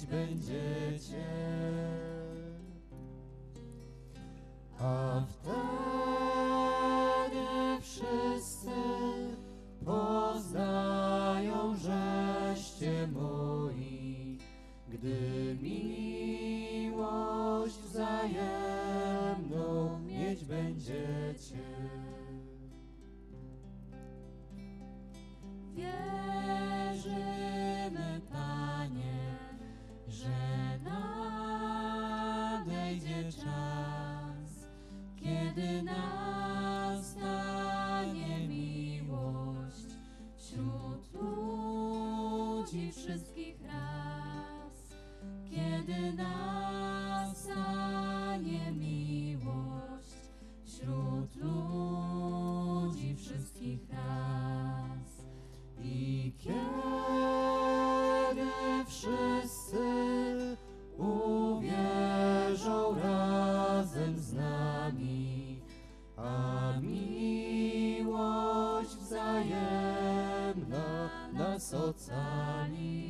będziecie. A wtedy wszyscy poznają, żeście moi, gdy miłość wzajemną mieć będziecie. Wierzymy, Panie, że nadejdzie czas, kiedy nastanie miłość wśród ludzi wszystkich ras. Kiedy nastanie miłość wśród ludzi wszystkich ras. I kiedy wszyscy uwierzą razem z nami, a miłość wzajemna nas ocali.